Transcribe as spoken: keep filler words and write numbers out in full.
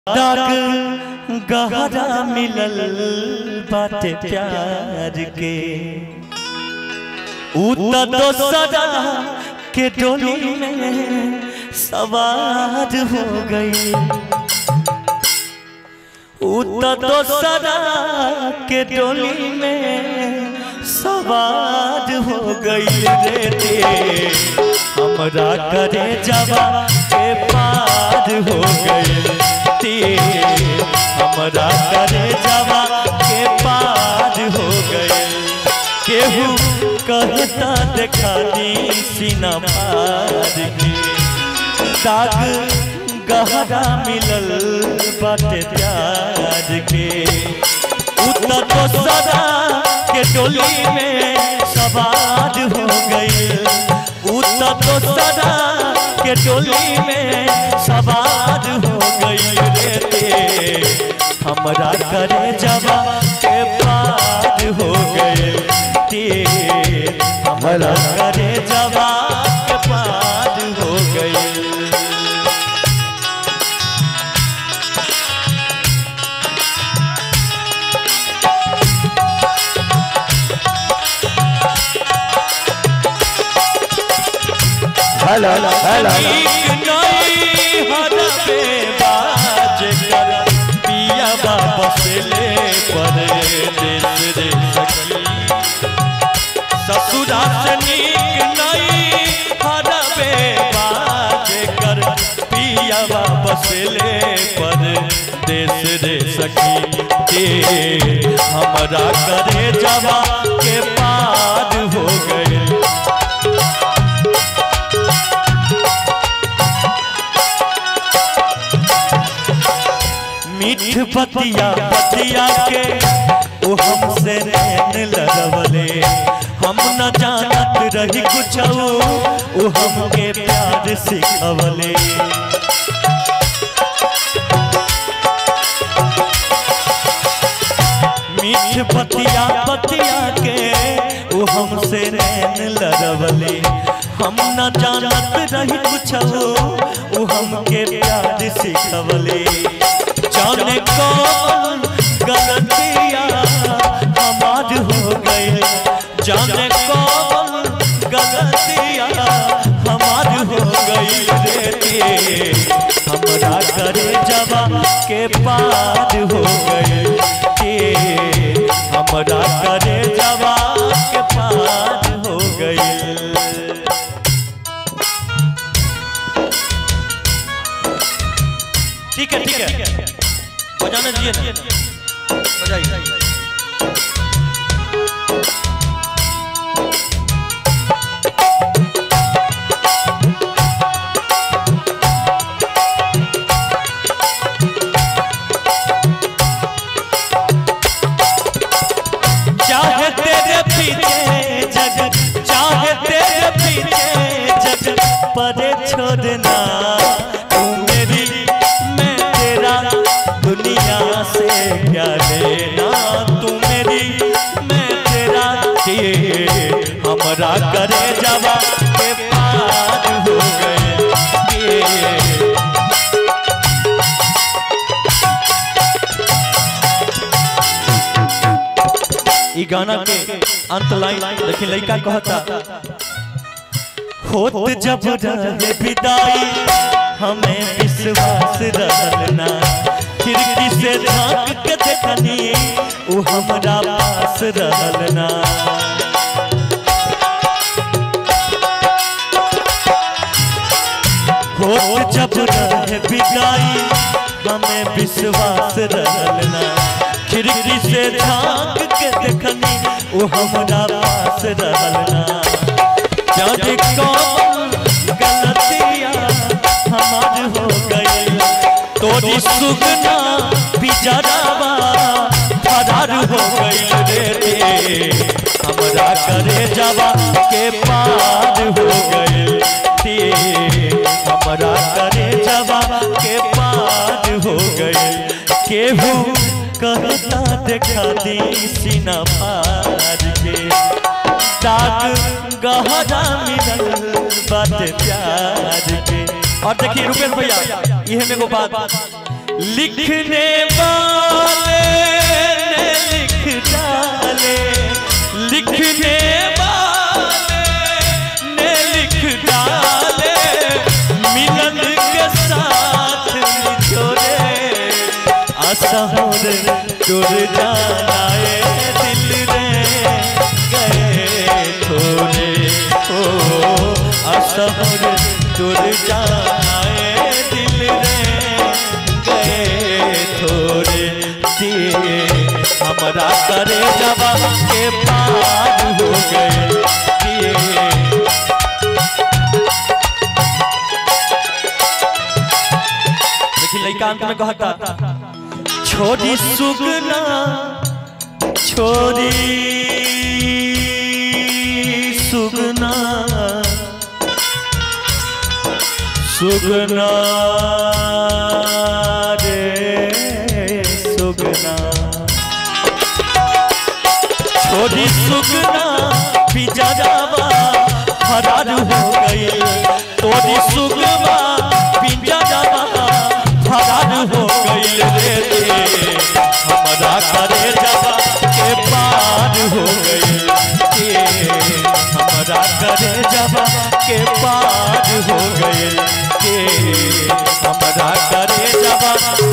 दाग गहरा मिलल बाटे प्यार के उता दोसरा के डोली में सवार हो गई। उता दोसरा के डोली में सवार हो गई रे ते हमरा करे जवा के पार हो गई। हमरा करे जवा के पार हो गए। केहू कहता देखा दी सीना पार के दाग गहरा मिलल बाटे प्यार के उता दोसरा के डोली में सवार हो गई। उता दोसरा के डोली में सवार हो गई रे ते हमरा करे जवा के पार हो गए। ते हमरा करे जवा के पार हो गए। हेलो हेलो वापस ले परदेस रे सखी ससुरा से नीक नहीं हरबे बाज कर पिया वापस ले परदेस रे सखी के हमरा करे जवा के पार हो गए। मीठ पतिया पतिया के वो हमसे नैन लड़वले हम न जानत रही कुछ वो हमके प्यार सिखवले। मीठ पतिया पतिया के वो हमसे नैन लड़वले हम न जानत रही कुछ वो हमके प्यार सिखवले। जाने कौन गलतियाँ हमार हो गई। जाने कौन गलतियाँ हमार हो गई रे ते हमरा करे जवा के पार हो गई। ते हमरा करे जवा के पार हो गई। ठीक है ठीक है बजाना दिए बजाइए। चाहे तेरे पीछे जग चाहे तेरे पीछे जग परे छोड़ना तू मेरी मैं तेरा दुनिया से क्या लेना। तू मेरी मैं तेरा ये हमरा करे जवा के पार हो गए। ई गाना के अंत लाइन देखिए लड़का कहता होत जब रहे विदाई हमें विश्वास रहना। खिड़की से झांक के देखनी वो हमरा पास रहना। होत जब रहे विदाई हमें विश्वास रहना। खिड़की से झांक के देखनी वो हमरा पास रहना। जाने कौन गलतियाँ हमार हो गई। तोरी सुगना बिजरावा फरार हो गई रे ते हमरा करे जवा के पार हो गई। ते हमरा करे जवा के पार हो गई। केहू कहता देखा दी सीना पार के दाग गहरा मिलल बाटे प्यार के। और देखिए रुपेश भैया, यह मेरे को बात लिखने वाले ने लिख डाले, लिखने वाले ने लिख डाले, मिलन के साथ निचोड़े असहुर जुड़ जाए दिल रे गए थोड़े, ओ असहुर जुड़ जाए दिल रे गए थोड़े, दिए हमारा करे जवा के पार हो गए, दिए देखिए लड़का अंत में कहता छोड़ी सुगना छोड़ी सुगना सुगना रे सुगना, छोड़ी सुगना पिंजरावा फरार हो गई, तोरी सुगना पिंजरावा फरार हो गई रे, हमारा करे जवा के पार हो गई, हमारा करे जवा के पार हो गए, हमारा करे जवा